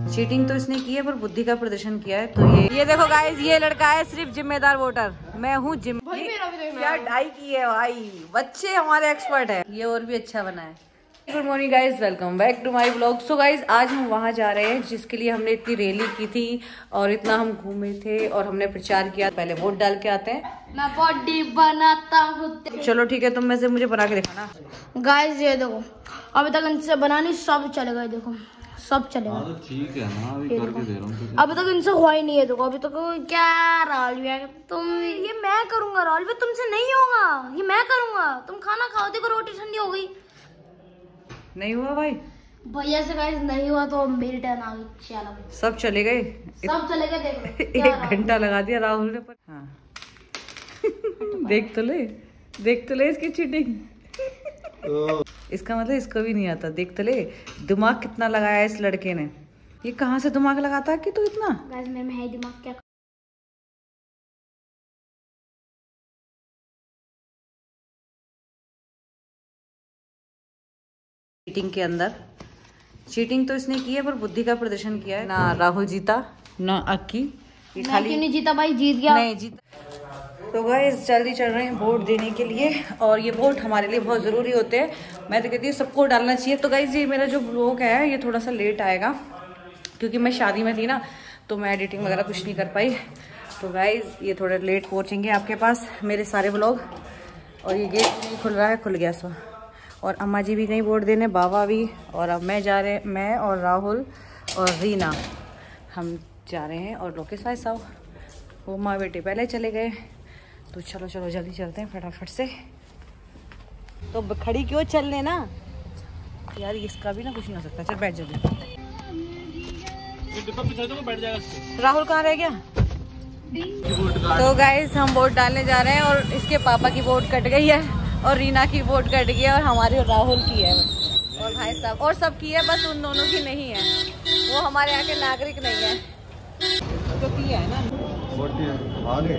Cheating तो इसने की है पर बुद्धि का प्रदर्शन किया है। तो ये देखो गाइस, ये लड़का है सिर्फ जिम्मेदार वोटर। मैं हूँ क्या डाई की है भाई, बच्चे हमारे एक्सपर्ट है। ये और भी अच्छा बना है। Good morning guys, welcome back to my blog. So guys आज हम वहाँ जा रहे हैं जिसके लिए हमने इतनी रैली की थी और इतना हम घूमे थे और हमने प्रचार किया। पहले वोट डाल के आते हैं। मैं बॉडी बनाता हूँ। चलो ठीक है, तुम में से मुझे बना के दिखाना। गाइस ये देखो, अभी तक इनसे बनानी सब चले गए। देखो सब चले गए। तो ठीक है ना, अभी करके दे रहा हूँ। अभी तक इनसे हुआ ही नहीं है। देखो अभी तक क्या रालवी, तुम ये मैं करूंगा रालवी, तुमसे नहीं होगा। ये मैं करूंगा, तुम खाना खाओ। देखो रोटी ठंडी हो गई। नहीं हुआ भाई, भैया से गाइस नहीं हुआ तो मेरी टर्न आ गई। चलो सब चले गए, सब चले गए। देखो 1 घंटा लगा दिया राहुल ने पर। हाँ देख तो ले इसकी चीटिंग। इसका मतलब इसको भी नहीं आता। देख तो ले, दिमाग कितना लगाया है इस लड़के ने। ये कहाँ से दिमाग लगाता है कि तू इतना। गाइस मेरे में है दिमाग क्या। चीटिंग के अंदर चीटिंग तो इसने की है पर बुद्धि का प्रदर्शन किया है। ना राहुल जीता ना अक्की। मैं क्यों नहीं जीता भाई, जीत गया। नहीं जीता। तो गाइस जल्दी चल रहे हैं वोट देने के लिए और ये वोट हमारे लिए बहुत ज़रूरी होते हैं। मैं तो कहती हूँ सबको डालना चाहिए। तो गाइस ये मेरा जो ब्लॉग है ये थोड़ा सा लेट आएगा क्योंकि मैं शादी में थी ना, तो मैं एडिटिंग वगैरह कुछ नहीं कर पाई। तो गाइस ये थोड़ा लेट पहुँचेंगे आपके पास मेरे सारे ब्लॉग। और ये गेट नहीं खुल रहा है, खुल गया सो। और अम्मा जी भी कहीं वोट देने, बाबा भी। और अब मैं और राहुल और रीना हम जा रहे हैं। और लोकेश भाई साहब वो माँ बेटे पहले चले गए। तो चलो चलो जल्दी चलते हैं फटाफट से। तो खड़ी क्यों, चल लेना यार। इसका भी ना कुछ नहीं हो सकता। चल बैठ जल्दी। राहुल कहाँ रह गया। तो गाइस हम वोट डालने जा रहे हैं और इसके पापा की वोट कट गई है और रीना की वोट कट गई है और हमारी और राहुल की है और भाई साहब और सब की है, बस उन दोनों की नहीं है। वो हमारे यहाँ के नागरिक नहीं है। तो किया है ना आगे।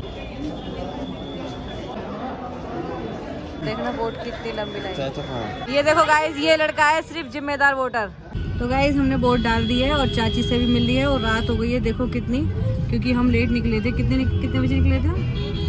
देखना वोट कितनी लंबी लाइन। ये देखो गाइस, ये लड़का है सिर्फ जिम्मेदार वोटर। तो गाइस हमने वोट डाल दी है और चाची से भी मिल ली है और रात हो गई है देखो कितनी, क्योंकि हम लेट निकले थे। कितने बजे निकले थे?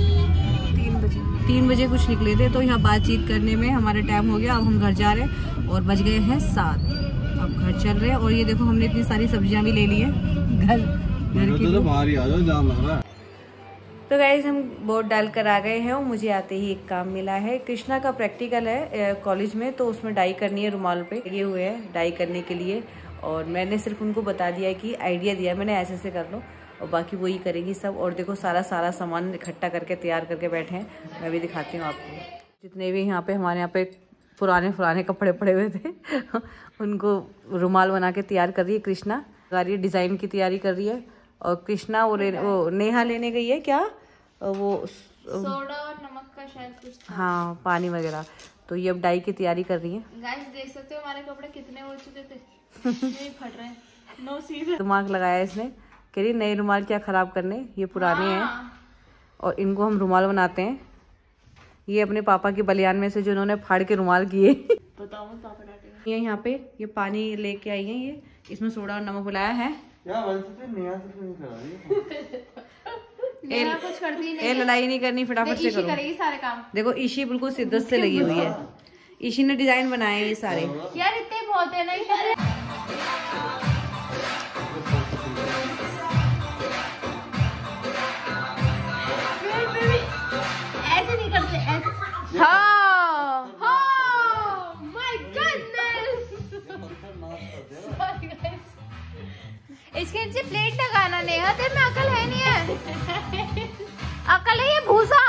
3 बजे कुछ निकले थे। तो यहाँ बातचीत करने में हमारा टाइम हो गया। अब हम घर जा रहे हैं और बज गए हैं 7। अब घर चल रहे हैं और ये देखो हमने इतनी सारी सब्जियां भी ले ली है घर की। तो बाहर ही आ जाओ, जाम लग रहा है। तो गाइस हम वोट डाल कर आ गए हैं और मुझे आते ही एक काम मिला है। कृष्णा का प्रैक्टिकल है कॉलेज में, तो उसमें डाई करनी है। रुमाल पे लगे हुए हैं डाई करने के लिए और मैंने सिर्फ उनको बता दिया है कि आइडिया दिया मैंने ऐसे से कर लो और बाकी वही करेगी सब। और देखो सारा सामान इकट्ठा करके तैयार करके बैठे हैं। मैं भी दिखाती हूँ आपको। जितने भी यहाँ पे हमारे यहाँ पे पुराने कपड़े पड़े हुए थे उनको रुमाल बना के तैयार कर रही है कृष्णा। सारी डिज़ाइन की तैयारी कर रही है। और कृष्णा वो नेहा लेने गई है क्या, वो सोडा और नमक का शायद कुछ था। हाँ पानी वगैरह। तो ये अब डाई की तैयारी कर रही है। गाइस देख सकते हो हमारे कपड़े कितने हो चुके थे। नहीं फट रहे, नो सीधे। दिमाग लगाया इसने, कह रही नए रुमाल क्या खराब करने, ये पुराने हैं और इनको हम रुमाल बनाते हैं। ये अपने पापा के बलियान में से जो उन्होंने फाड़ के रुमाल किए। बताओ पापा डांटेंगे। ये यहाँ पे ये पानी लेके आई है, ये इसमें सोडा और नमक मिलाया है। कुछ करती नहीं, लड़ाई नहीं करनी, फटाफट से करो। करेगी सारे काम। देखो ईशी बिल्कुल शिद्दत से लगी हुई है। ईशी ने डिजाइन बनाए ये सारे। यार इतने बहुत है ना। ऐसे नहीं करते, ऐसे। हाँ माय गॉडनेस। इसके नीचे प्लेट लगाना नेहा, तेरे में अकल है नहीं है। अकल है ये भूसा।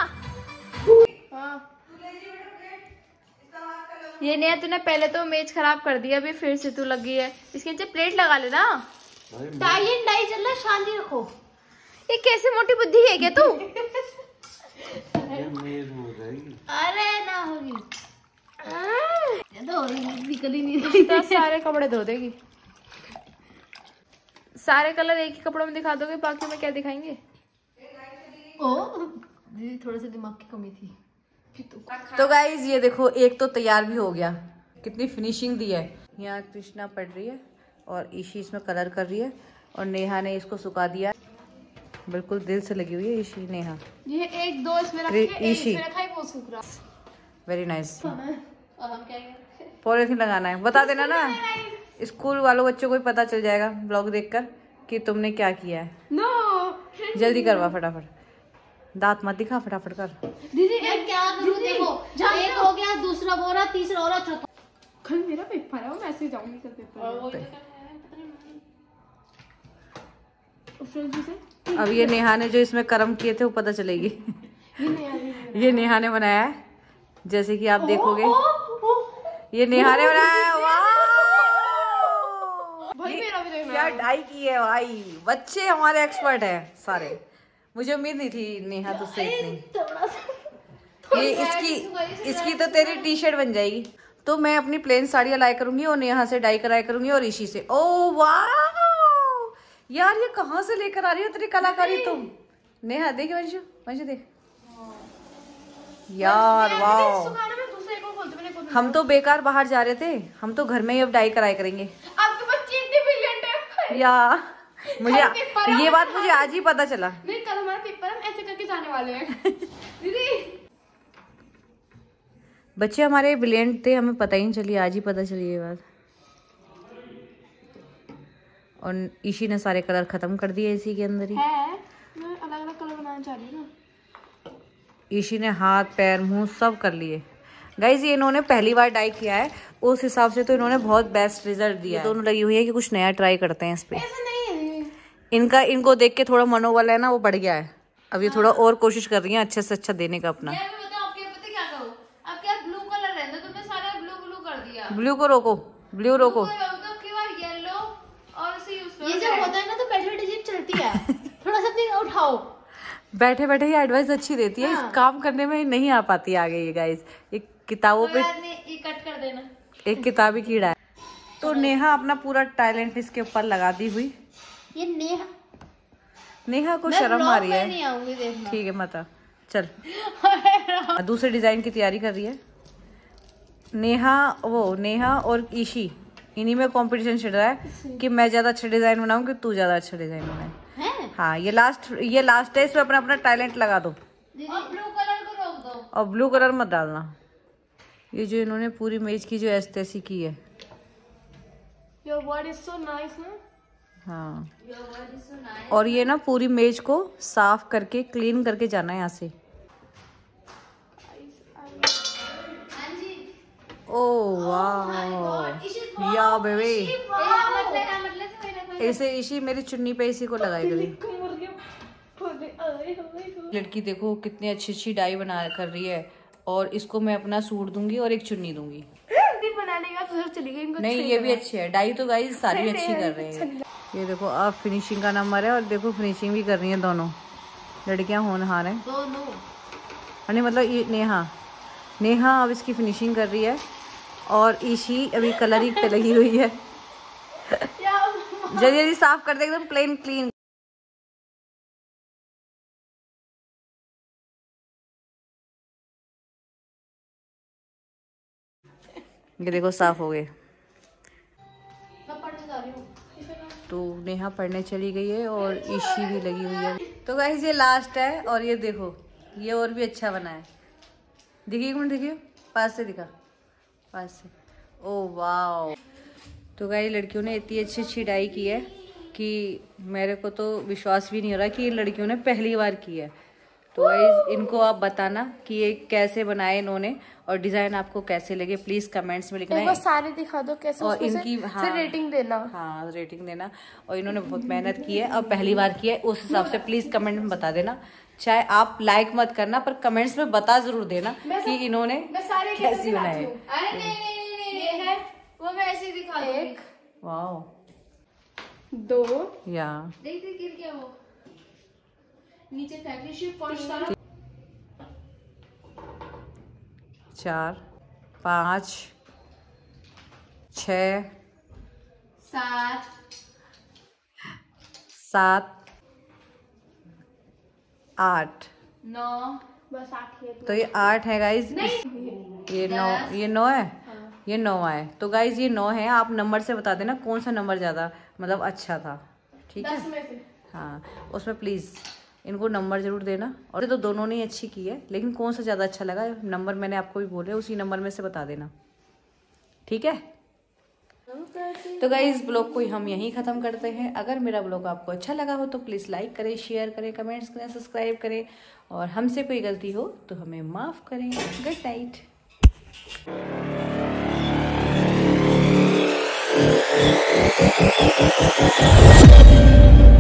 ये नेहा तूने पहले तो मेज खराब कर दिया, अभी फिर से तू लगी है। इसके नीचे प्लेट लगा लेना। डाई चल रहा, शांति रखो। ये कैसे मोटी बुद्धि है क्या तू? अरे ना होगी तो सारे कपड़े धो देगी। सारे कलर एक ही कपड़ों में दिखा दोगे, बाकी में क्या दिखाएंगे? ओ दीदी थोड़े से दिमाग की कमी थी। तो गाइज ये देखो एक तो तैयार भी हो गया, कितनी फिनिशिंग दी है। यहाँ कृष्णा पढ़ रही है और ईशी इसमें कलर कर रही है और नेहा ने इसको सुखा दिया। बिल्कुल दिल से लगी हुई है ईशी। नेहा ये एक दो इसमें रखे, एक इसमें रखा है, वो सूख रहा। Very nice. और हम क्या करें? पॉलिथीन लगाना है, बता देना ना, स्कूल वालों बच्चों को भी पता चल जाएगा ब्लॉग देखकर कि तुमने क्या किया है। नो जल्दी करवा फटाफट, दांत मत दिखा, फटाफट कर। दीदी एक क्या करूं? देखो एक हो गया, दूसरा हो रहा, तीसरा हो रहा, चौथा। कल मेरा पेपर है, मैं ऐसे जाऊंगी कल पेपर। अब ये नेहा ने जो इसमें कर्म किए थे वो पता चलेगी। ये नेहा ने बनाया है, जैसे कि आप देखोगे। ये नेहा ने बनाया है। वाह भाई मेरा भी देखना। क्या डाई की है भाई, बच्चे हमारे एक्सपर्ट है सारे। मुझे उम्मीद नहीं थी नेहा तुझसे इतनी। ये इसकी तो तेरी टी शर्ट बन जाएगी। तो मैं अपनी प्लेन साड़ियाँ लाया करूंगी और नेहा से डाई कराया करूंगी और ऋषि से। ओ वाह यार, ये कहाँ से लेकर आ रही हो तेरी कलाकारी तुम? नेहा देख, वंशु वंशु देख यार, वाह। हम तो बेकार बाहर जा रहे थे, हम तो घर में ही अब डाई कराया करेंगे। आपके बच्चे इतने ब्रिलियंट है यार मुझे ये बात मुझे आज ही पता चला। नहीं, कल हमारा पेपर, हम ऐसे करके जाने वाले हैं। दीदी बच्चे हमारे ब्रिलियंट थे, हमें पता ही नहीं चली, आज ही पता चली ये बात। और ईशी ने सारे कलर खत्म कर दिए इसी के अंदर ही। है, मैं अलग अलग कलर बनाना चाह रही हूँ ना। ईशी ने हाथ पैर मुंह सब कर लिए। गाइज ये इन्होंने पहली बार डाई किया है, उस हिसाब से तो इन्होंने बहुत बेस्ट रिजल्ट दिया है। दोनों लगी हुई है कि कुछ नया ट्राई करते हैं इस पे। इनको देख के थोड़ा मनोबल है ना, वो बढ़ गया है। अब ये थोड़ा और कोशिश कर रही है अच्छे से अच्छा देने का अपना। ब्लू को रोको, ब्लू रोको। ये जब होता है ना तो बैठे बैठे जीप चलती है। थोड़ा सा उठाओ। बैठे बैठे ही एडवाइस अच्छी देती है। इस काम करने में नहीं आ पाती आगे ये गाइस। एक किताबों पे ये कट कर देना। एक किताबी कीड़ा है। तो नेहा अपना पूरा टैलेंट इसके ऊपर लगा दी हुई। ये नेहा को शर्म आ रही है। नहीं आऊंगी देखना। ठीक है मत आ, चल। दूसरे डिजाइन की तैयारी कर रही है नेहा और ईशी। इन्हीं में कंपटीशन चल रहा है कि मैं ज्यादा अच्छा डिजाइन बनाऊं कि तू ज्यादा अच्छा डिजाइन बनाए। हाँ ये लास्ट है, इसमें अपना अपना टैलेंट लगा दो। और ब्लू कलर को रोक दो। और ब्लू कलर मत डालना। ये जो इन्होंने पूरी मेज की जो एस्थेसी की है। Your word is so nice, ना? हाँ Your word is so nice. और ये ना पूरी मेज को साफ करके क्लीन करके जाना है यहाँ से। ओह वाह या बेबी, ऐसे इसी मेरी चुन्नी पे इसी को लगाई गई। लड़की देखो कितनी अच्छी अच्छी डाई बना कर रही है और इसको मैं अपना सूट दूंगी और एक चुन्नी दूंगी। बनाने का तो चली गई। नहीं ये भी अच्छी है डाई तो गाइस सारी अच्छी कर रहे हैं। ये देखो अब फिनिशिंग का नंबर है और देखो फिनिशिंग भी कर रही है दोनों लड़कियां होनहार हैं। दोनों मतलब ये नेहा अब इसकी फिनिशिंग कर रही है और ईशी अभी कलरिंग पे लगी हुई है। जल्दी जल्दी साफ कर दे एकदम प्लेन क्लीन। ये देखो साफ हो गए। तो नेहा पढ़ने चली गई है और ईशी भी लगी हुई है। तो गाइस ये लास्ट है और ये देखो ये और भी अच्छा बना है। देखिए एक मिनट, देखिए पास से दिखा, पास से। ओह वाह। तो गाइस लड़कियों ने इतनी अच्छी अच्छी डाई की है कि मेरे को तो विश्वास भी नहीं हो रहा कि इन लड़कियों ने पहली बार की है। तो गाइस इनको आप बताना कि ये कैसे बनाए इन्होंने और डिजाइन आपको कैसे लगे, प्लीज कमेंट्स में लिखना है। सारे दिखा दो कैसे और इनकी रेटिंग देना। हाँ रेटिंग देना। और इन्होंने बहुत मेहनत की है और पहली बार की है, उस हिसाब से प्लीज कमेंट में बता देना। चाहे आप लाइक मत करना पर कमेंट्स में बता जरूर देना कि इन्होंने कैसी बनाई। ये है वो मैं ऐसे दिखा दूंगी। एक वाओ, दो या देख गिर गया वो नीचे फैक्ट्री शिफ्ट फर्स्ट सारा। 4 5 6 7 8 9 बस 8 है। तो ये 8 है गाइज। ये 9 है। ये 9 आए। तो गाइज ये 9 है, आप नंबर से बता देना कौन सा नंबर ज़्यादा मतलब अच्छा था, ठीक है? 10 में से। हाँ, उसमें प्लीज़ इनको नंबर ज़रूर देना। और तो दोनों ने अच्छी की है, लेकिन कौन सा ज़्यादा अच्छा लगा नंबर मैंने आपको भी बोले, उसी नंबर में से बता देना, ठीक है? तो गाइज ब्लॉग को हम यहीं ख़त्म करते हैं। अगर मेरा ब्लॉग आपको अच्छा लगा हो तो प्लीज़ लाइक करें, शेयर करें, कमेंट्स करें, सब्सक्राइब करें, और हमसे कोई गलती हो तो हमें माफ़ करें। Good night.